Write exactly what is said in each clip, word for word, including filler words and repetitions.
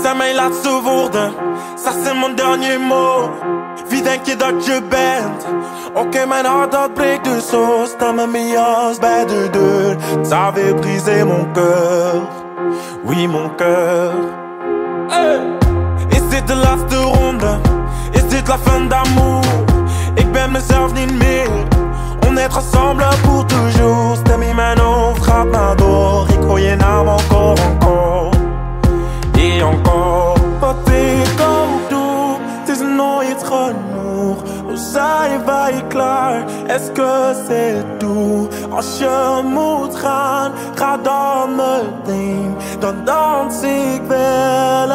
zijn mijn laatste woorden, dat zijn mijn dernier mot. Wie denk je dat je bent? Oké, okay, mijn hart dat breekt dus zo. Sta met mijn jas bij de deur. Ça avait brisé mon cœur. Oui, mon cœur. Hey. Is dit de laatste ronde? Is dit la fin d'amour? Ik ben mezelf niet meer. On est ensemble pour toujours. Stem in mijn hoofd gaat maar door. Ik hoor je naam encore, encore. Et encore. Wat ik ook doe, het is nooit genoeg. Hoe zijn wij klaar? Est-ce que c'est tout? Als je moet gaan, ga dan meteen. Dan dans ik wel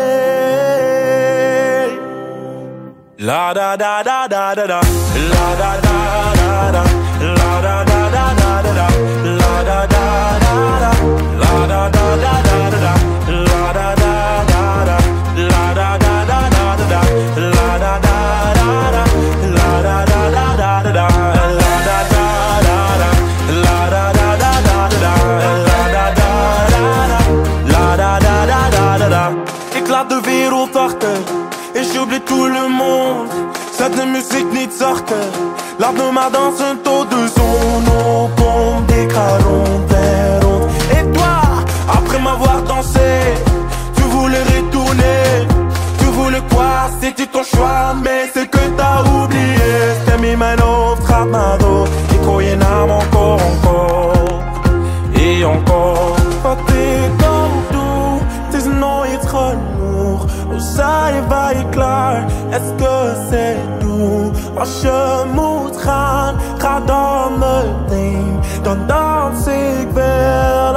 alleen. La da da da da da da. La da da da da. La da da da da da. La da da da da. La da da da da da. La da da da da. La da da da da da. La da da da da. La da da da da da. La da da da da. La da da da da da. La da da da da. La da da da da da. Ik laat de wereld achter. Et j'oublie tout le monde. Zet de muziek niet zachter. Laat me maar dansen tot de zon opkomt. Ik ga rond en rond. Et toi, après m'avoir dansé, tu voulais retourner. Tu voulais quoi? C'était ton choix, mais c'est que t'as oublié. Stem in mijn hoofd gaat maar door. Ik hoor je naam encore, encore. Et encore. Wat ik ook doe, het is nooit genoeg. Hoe zijn wij klaar? Est-ce que c'est tout? Als je moet gaan, ga dan meteen. Dan dans ik wel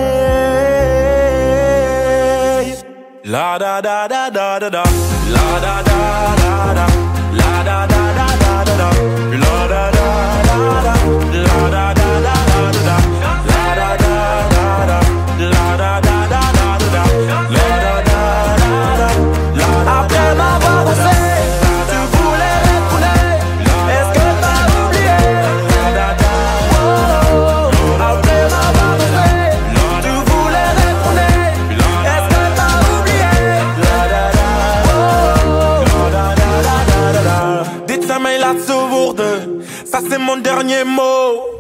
alleen. La da da da da da da. La da da da da. La da da da da da. La da da da da. La da da da da. La da da da da. La da da da da. La da da da. Après m'avoir dansé, tu voulais retourner. Est-ce que t'as oublié? Oh, après m'avoir dansé, tu voulais retourner. Est-ce que t'as oublié? Oh, dit zijn mijn laatste woorden, ça c'est mon dernier mot.